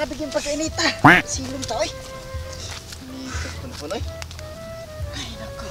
Grabe yung pagkainita. Silong tao eh. Punoy. Ay, nako.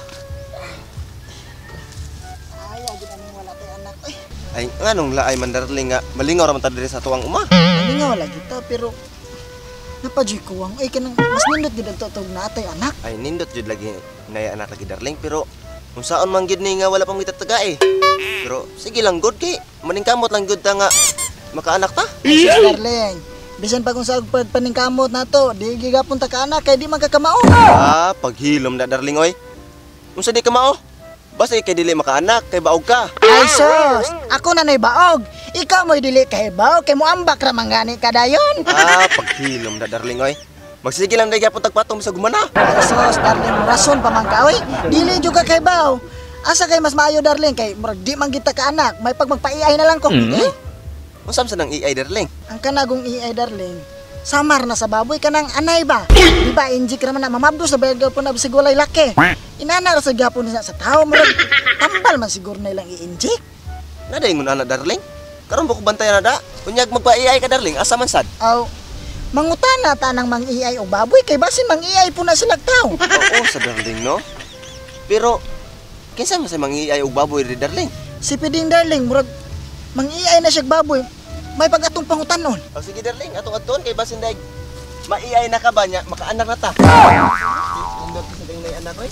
Ay, agad anong wala tayo anak eh. Ay, nganong laay man darling nga. Malingaw raman ta diri sa tuwang uma. Hindi nga wala kita, pero napadyoy ko ang, ay kanang mas nindot gid ang tutog na atay anak. Ay, nindot jud lagi naya anak lagi darling. Pero kung saan man gid ni nga wala pang gitataga eh. Pero sige lang good kay maningkamot lang good ta nga makaanak ta. Ay, sus, darling. Bisan pa kung sa paningkamot na to, di gigapon ta ka anak, kaya di magkakamao. Ah, paghilom na darling oy. Unsa di ka mao? Basta kay dili makaanak kay baog ka. Ay, sus, ako na nay baog. Ikaw mo'y dili kay baog, kay mo ambak ra mangani ka dayon. Ah, paghilom na darling oy. Magsige lang dai gyapon tagpatong sa gumana. Ay, sus, darling, rason pa man ka, oy. Dili juga kay baog. Asa kay mas maayo, darling, kay murag di man kita ka anak, may pag magpaiay na lang ko. Unsam sa nang iay darling? Ang kanagong iay, darling, samar na sa baboy kanang anay ba? Di ba injik raman na mamabdos na bayag po na sigulay laki. Inana ra sa gapon sa tao murag tambal man siguro na ilang i-injik. Naday ngun ana darling. Karon buko bantayan na da. Unyag magpaiay ka darling, asa man sad? Aw, mangutana ta nang mang-iay og baboy kay basin mang-iay po na sila tao. Oo sa darling no. Pero kinsa man sa mangiay og baboy ri darling? Si Piding, darling, murag mang-iay na siya og baboy. May pag-atong pangutanon. O sige darling, atong aton kay basin dag maiay na ka ba nya makaanak na ta. Indot sa ding nay anak oy.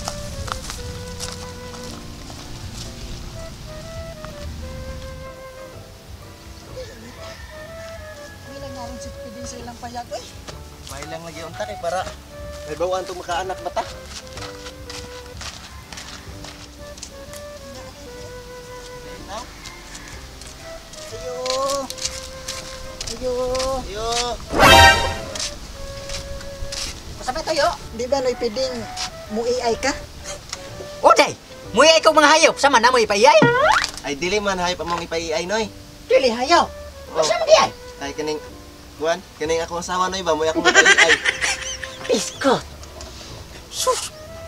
Wala nga rin si Piding sa ilang payag, oy. May lang lagi unta kay para may bawaan tong makaanak ba ta? Now? Ayo. Ayo. Yo. Masabay tayo. Di ba noy Piding mu-iay ka? Oday, muya ikaw mga hayop, sama na mo ipaiyay. Ay dili man hay pa mong ipaiay noy. Dili hayop. Oh. Sama di ay. Ay kaning kuan, kaning akong asawa noy ba mo akong ipaiay. Isko. Sus.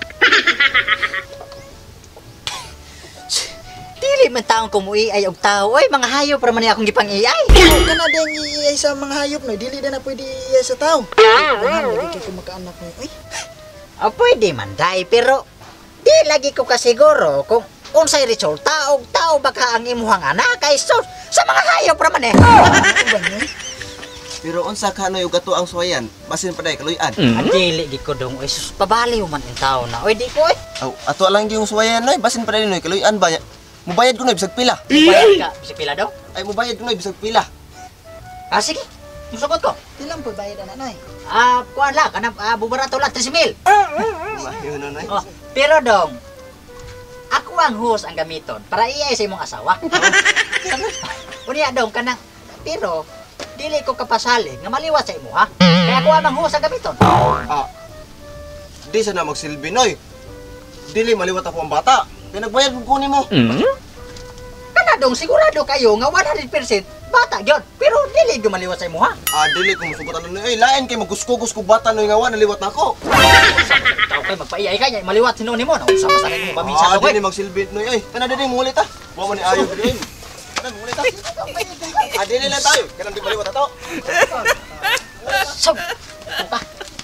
Dili man taong kumuiay og tao, oy mga hayop ra man ni akong gipang-iyay. Ikaw ka na din iiyay sa mga hayop noy. Dili na pwede iiyay sa tao. Ano lagi kay kumaka-anak noy. Uy. O pwede man day, pero di lagi ko kasiguro kung unsay resulta og tao baka ang imuhang anak kay sus sa mga hayop ra man eh. Ano ba noy? Pero unsa ka noy og ato ang suwayan? Basin pa day kaluy-an. Ang dili gi ko dong, oy sus pabaliw man ang tao na. Oy di ko oy. Aw, ato lang yung suwayan noy, basin pa day noy kaluy-an ba nya? Mubayad ko noy bisag pila. Bayad ka, si pila daw. Ay mubayad ko noy bisag pila. Ah sige, musugot ko. Ilang po bayad na noy? Kuan lang, kanang bubarato lang 13,000. Mahiyo no noy. Oh, pero dong, ako ang host ang gamiton para iyay sa imong asawa. Unya dong, kanang, pero, dili ko kapasali nga maliwat sa imo ha. Kaya ako ang host ang gamiton. Ah. Di sa na magsilbi noy. Dili maliwat ako ang bata. Kaya nagbayad ko kunin mo. Kana dong, sigurado kayo nga 100% bata gyud. Pero dili ko maliwat sa imo ha. Ah, dili ko musugutan noy. Ay, lain kay maguskugus ko bata noy nga wa naliwat nako. Tao kay magpaiyay ka nya maliwat sino nimo na unsa pa sa mo paminsan Ah, ko. dili magsilbi noy. Ay, kana dili mulit ah. Wa man ni ayo dili. Kana mulit ah. Ah, dili lang tayo. Kana di maliwat ato. So, pa.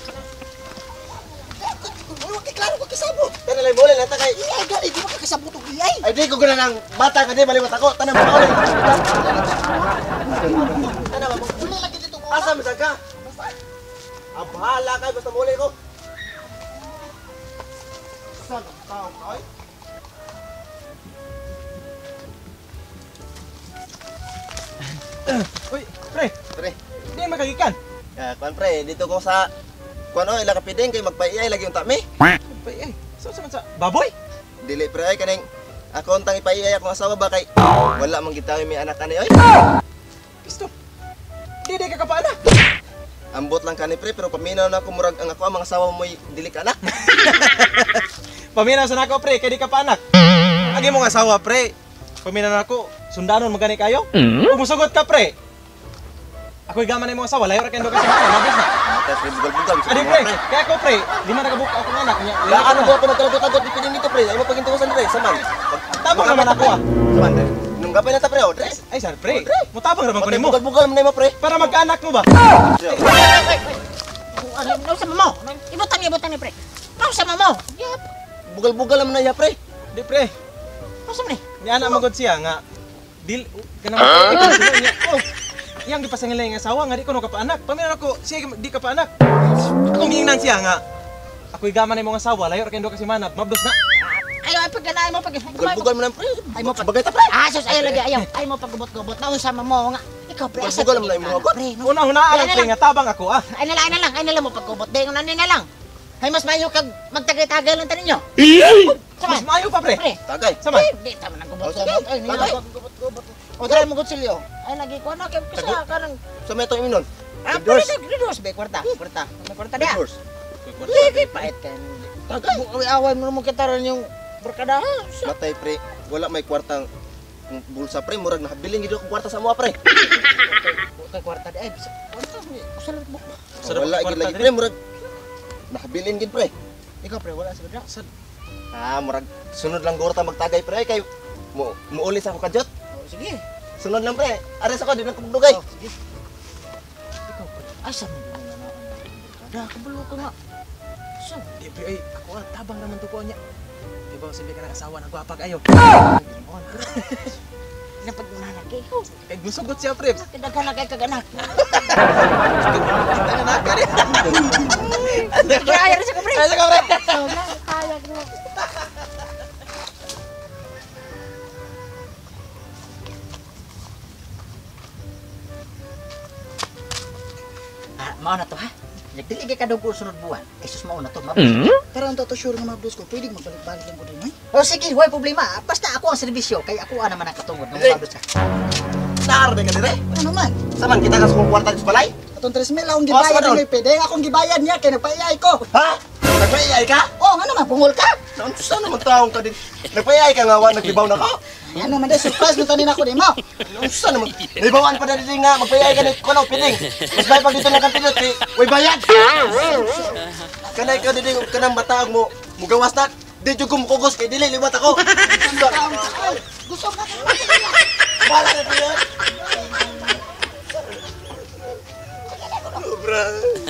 Huwag klaro ko kasabot. Kana lang muli lang ta kay. Iiyay ka, di mo ka kasabot og iiyay. Ay, di ko guna ng bata ka di maliwat ako. Tanan mo ulit. Tanan mo. Wala lagi dito ko. Asa man ka? Ah, bahala kay basta muli ko. Saan ang tao kay? Uy, pre, Pre. di magagikan. Kuan pre, dito ko sa kuan o ila kapideng kay magpaiay lagi yung tami. Ay, so sa baboy? Dili pre ay kaning ako untang ipaiay akong asawa ba kay wala man gitawi may anak kani oy. Pisto. Di ka kapaanak. Ambot lang kani pre pero paminaw na ako murag ang ako ang mga asawa mo dili ka anak. Paminaw sa nako pre, kay di ka paanak. Agi mo nga asawa pre. Paminaw na ako, sundanon magani kayo. Umusugot ka pre. Ako'y gaman na yung mga asawa, layo ra kayo kasi mga mabis na. Tapos bugal-bugal. Adi pre, kaya ako pre, di man nagabuka akong anak niya. Ya ano ba ako nagkalagot-agot di piling nito pre. Ay mo pagintusan pre, saman. Tama naman ako ah. Saman pre. Nung gapay na ta pre, Odre. Ay sir, pre. Mutabang raman ko Patay nimo. bugal-bugal man mo pre. Para magkaanak mo ba? Ano sa mamo? Ibutan ni pre. Ano sa mamo? Yap. Bugal-bugal man na ya pre. Di pre. Ano sa ni? Ni ana magod siya nga dil kanang niya. Oh. Yang gipasangilay nga asawa nga di ko no kapaanak. Paminan ako siya di kapaanak. Kung giingnan siya nga ako'y gaman na imong asawa, layo ra kay ndo kasi manap, mabdos na. Ayaw ay pagganay mo pag Bugal-bugal man pre. Ay mo pag Bagay ta pre. Sus ayaw lagi ayaw. Ay mo pagubot-gubot na sa mamo nga. Ikaw pre asa. Bugal-bugal man na imong agot. Una-una lang pre nga tabang ako ah. Ay na lang mo pagubot. Dahil nga na lang. Ay mas mayo kag magtagay-tagay lang tanin nyo. Mas maayo pa pre. Pre. Tagay. Sama. Di tama nang gubot. Tagay. Ay nilay. O dahil mo gutsilyo. Ay lagi ko na kay kasa kanang Sa metong iminon. ah Doors. pre dos be kwarta. May kwarta dia. Doors. Di pait kan. Tagay. Away mo kitaron yung berkada. Matay pre. Wala may kwartang bulsa pre, murag nahabilin gid ako kwarta sa mo pre. Kay kwarta di ay. Kwarta ni. Usalan mo. Wala gid lagi pre, murag nahabilin gid pre. Ikaw pre wala sa bedra. Murag sunod lang gurta magtagay pre kay muulis ako kadjot. Sige. Sunod lang pre. Ares ako di na kumdugay. Sige. Ikaw pre. Asa mo na kada kabalo ka nga. So, Di pre ay ako ah, tabang naman to ko niya. Di ba sabi ka ng asawa na gwapa kayo. napagmanak kay. Kay gusugot siya pre. Kadaghan na kay kaganak. Anak ka rin. Kaya rin sa kapre. Ay, sa kamre. Kaya ko. Mao na to ha. Nagdili ka daw ko sunod buwan. Ay sus mao na to. Pero ang toto sure nga mabdos ko, pwede magbalik-balik lang ko din, ay? O sige, huwag problema. Basta ako ang serbisyo. Kaya ako naman ang katungod. Nung mabdos ka. Nar de dire. Ano man? Saman kita ka sa kwarta sa balay? Atong 3,000 akong gibayad Asa, ni pwede akong gibayad niya kay nagpaiyay ko. Ha? Nagpayay ka? Oh, ano man pungol ka? Saan naman taong ka din? Nagpayay ka nga wa nagtibaw na ka? Ano man day surprise mo tanin ako di mo. Saan naman? Naibawan pa na din nga magpayay ka ni kuno piling. Mas may pag dito na kan pilot kay way bayad. Kanay ka din kanang bataag mo mugawas na. Di jud ko mukugos kay dili liwat ako. Gusto ka? Bala na pilot. Sobra.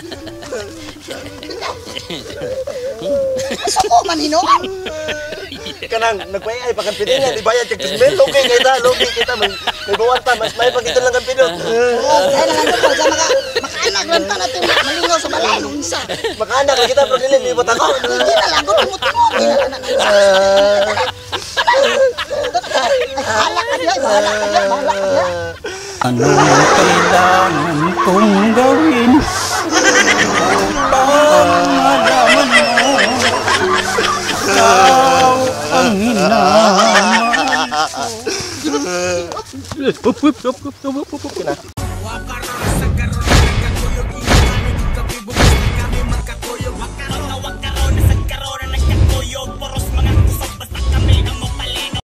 Gusto ko man hino. Kanang nagpayay pa kan piling nga di bayad kay kismen logi kita may bawan pa mas may pag dito lang kan pilot. Ay lang ko sa makaanak lang ta natin malingaw sa balay nung isa. Makaanak na kita pero dili liwat ako. Hindi na lang ko tumutungod. Bahala ka diya, bahala ka diya, bahala ka diya. Ano ang kailangan kong gawin upang malaman mo ikaw ang hinahanap ko.